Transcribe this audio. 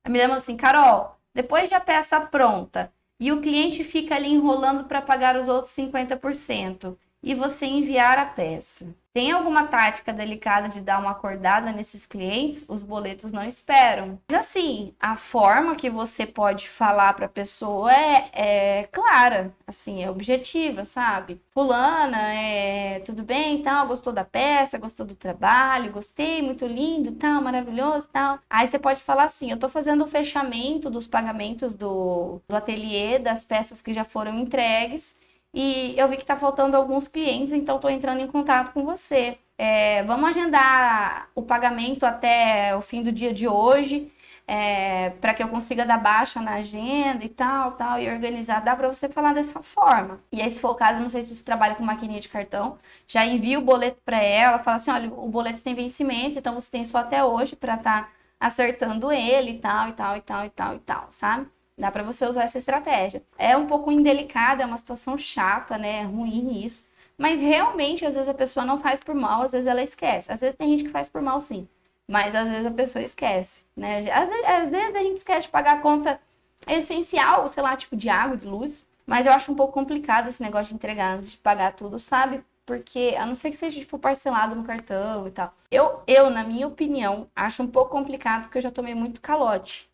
A menina falou assim, Carol, depois de a peça pronta e o cliente fica ali enrolando para pagar os outros 50% e você enviar a peça. Tem alguma tática delicada de dar uma acordada nesses clientes? Os boletos não esperam. Mas assim, a forma que você pode falar para a pessoa é clara, assim, é objetiva, sabe? Fulana, tudo bem, tal, gostou da peça, gostou do trabalho, gostei, muito lindo, tal, maravilhoso, tal. Aí você pode falar assim, eu tô fazendo o fechamento dos pagamentos do ateliê, das peças que já foram entregues, e eu vi que está faltando alguns clientes, então estou entrando em contato com você. Vamos agendar o pagamento até o fim do dia de hoje, para que eu consiga dar baixa na agenda e tal, tal, e organizar. Dá para você falar dessa forma. E aí, se for o caso, não sei se você trabalha com maquininha de cartão, já envia o boleto para ela, fala assim, olha, o boleto tem vencimento, então você tem só até hoje para estar acertando ele e tal, e tal, e tal, e tal, e tal, sabe? Dá para você usar essa estratégia. É um pouco indelicada, é uma situação chata, né? É ruim isso. Mas realmente, às vezes a pessoa não faz por mal, às vezes ela esquece. Às vezes tem gente que faz por mal, sim. Mas às vezes a pessoa esquece, né? Às vezes a gente esquece de pagar a conta essencial, sei lá, tipo de água, de luz. Mas eu acho um pouco complicado esse negócio de entregar antes de pagar tudo, sabe? Porque, a não ser que seja, tipo, parcelado no cartão e tal. Na minha opinião, acho um pouco complicado porque eu já tomei muito calote.